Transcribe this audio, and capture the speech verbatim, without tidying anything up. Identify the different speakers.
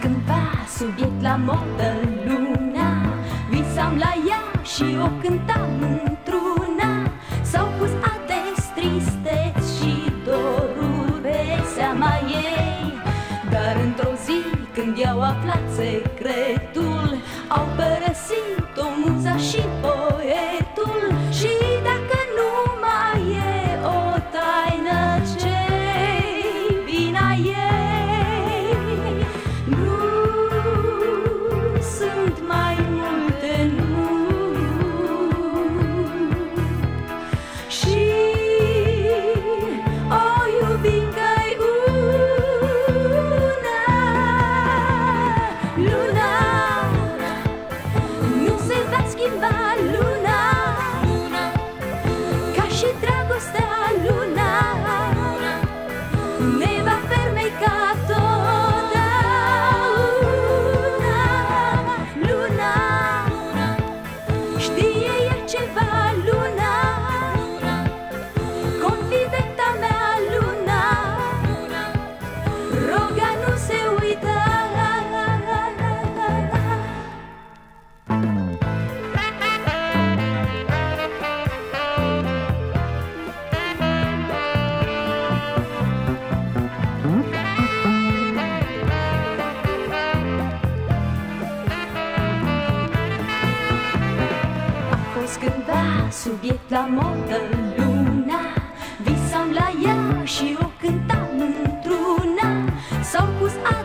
Speaker 1: cândva subiect la modă luna, visam la ea și o cântam într-una. S-au pus ades tristeți și doruri pe seama ei, dar într-o zi când i-au aflat secretul, au părăsit-o muza și poetul. Și dacă nu mai e o taină, ce-i vina ei? Nu sunt mai multe nu. Și o iubim că-i una. Luna nu se va schimba, luna, ca și dragostea, luna ne va fermeca totdeauna. Luna știe ea ceva, luna, confidenta mea, luna, roga nu se uită. Cândva subiect la modă luna, visam la ea și o cântam într-una. S-au pus